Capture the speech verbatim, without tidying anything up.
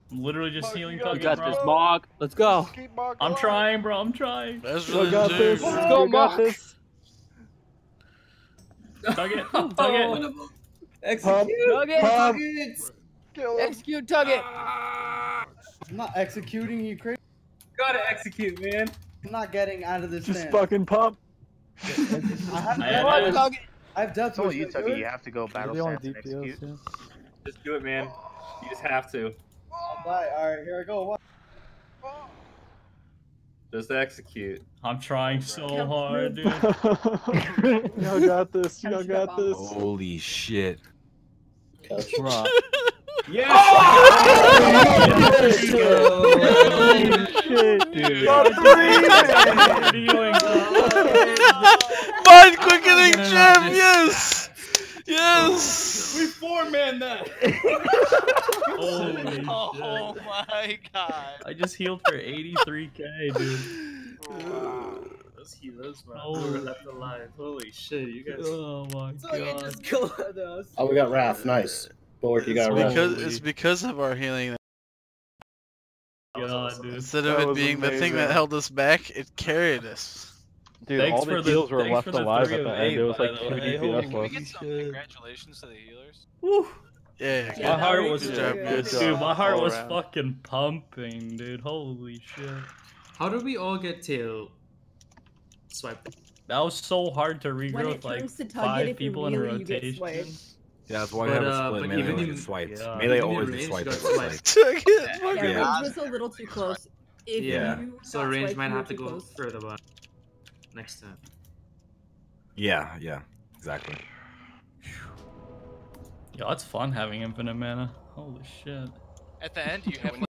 I'm literally just Mog, healing you gotta Tuggy, You got bro. this, Mog. Let's go. Just keep Mog I'm alive. trying, bro. I'm trying. That's You really got this. dude. Let's go, You got Mog. this. Tug it. Tug it. Execute! Tug it. Tug Kill him. Execute, tug it. I'm not executing you, crazy. Gotta execute, man. I'm not getting out of this Just stand. fucking pump. I have, I- Come I- on, tug it. I have death It's only wish. you, Tuggy. You have to go You're battle the only stance and D P S. execute. Yeah. Just do it, man. You just have to. I'll die. Alright, here I go. What? Just execute. I'm trying so hard, dude. Y'all got this. Y'all got this. Holy shit. Rock. Yes! Holy shit, dude. Feeling Mind quickening gem, yes! Yes! We four-man that! Holy Oh shit. my god. I just healed for eighty-three K, dude. Wow. Those heroes, man. Oh. Who were left alive. Holy shit, you guys. Oh my god. killed us. Oh, we got Wrath. Nice. Bulwark, you got It's Wrath. because, it's because of our healing. God, dude. Instead That of it was being the thing that amazing. held us back, it carried us. Dude, Thanks all the for the- heals were thanks left for the alive three at of the end. eight, It was by like the two way. D P S Holy left. Can we get some shit. congratulations to the healers? Woo. Yeah, Yeah, My heart that was, was good job, good. good dude, job my heart all was around. fucking pumping, dude. Holy shit. How did we all get to swipe? That was so hard to When regrow it with like comes to tug it, five if you people in a melee, you get rotation. swiped. Yeah, that's why I But, have a uh, split. but Melee even always in- gets swiped. yeah. Melee Even in always range, gets you swiped. got It's like, Took it. Yeah, Fucking- range was a little too close. If Yeah. you So got range swiped, might you were have to too go close. further, but next time. yeah, yeah, exactly. Yo, it's fun having infinite mana. Holy shit. At the end, you have